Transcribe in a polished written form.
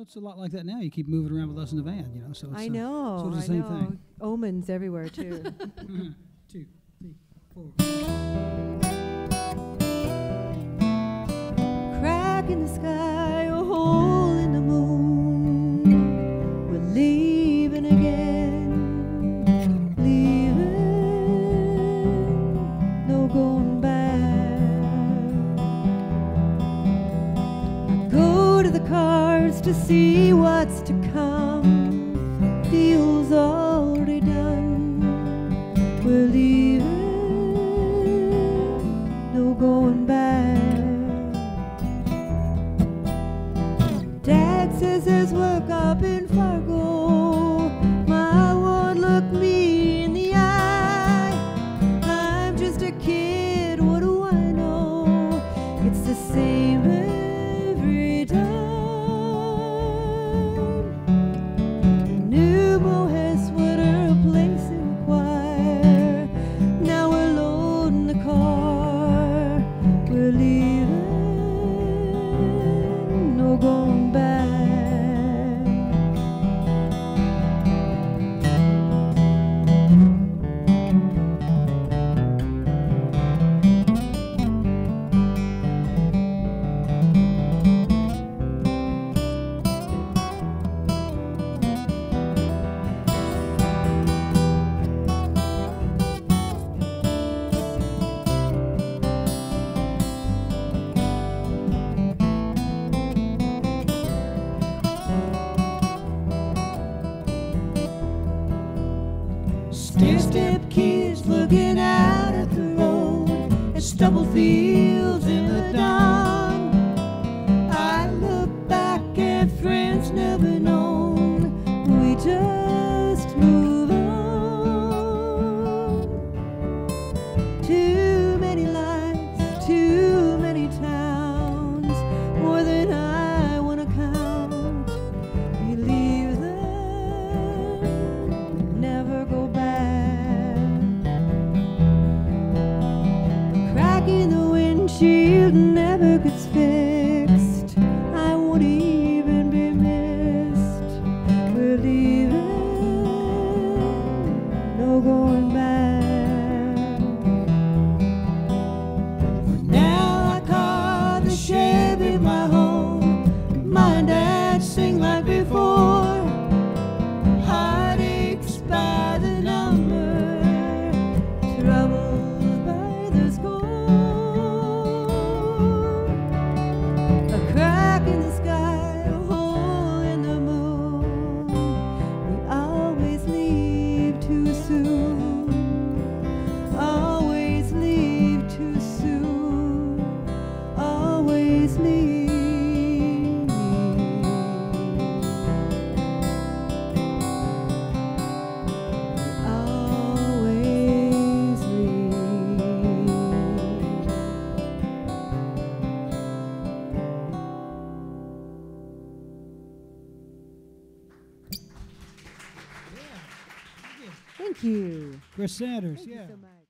So it's a lot like that now. You keep moving around with us in the van, you know. So it's, I know. so it's the same thing. Omens everywhere too. 2, 3, 4. Crack in the sky, a hole in the moon. We're leaving again, leaving, no going back. I go to the cars to see what's to come. Deal's already done. We're leaving, no going back. Dad says there's work up in Fargo. My ward looked me in the eye. I'm just a kid, what do I know? It's the same every time. A new mohair sweater, a place in the choir. Now we're loading the car. We're leaving, no going back. Stair-step kids looking out at the road, at stubble fields in the dawn. I look back at friends never known. We just move on. Too many lives, too many towns, more than I want to count. We leave them, never go back. Crack in the windshield never gets fixed. I won't even be missed. We're leaving, no going back. For now I call the Chevy my home. My and Dad sing like before. Heartaches by the number, troubles by the score. A crack in the sky, a hole in the moon. We always leave too soon. Always leave too soon. Always leave. Always leave. Thank you. Chris Sanders, Thank yeah. you so much.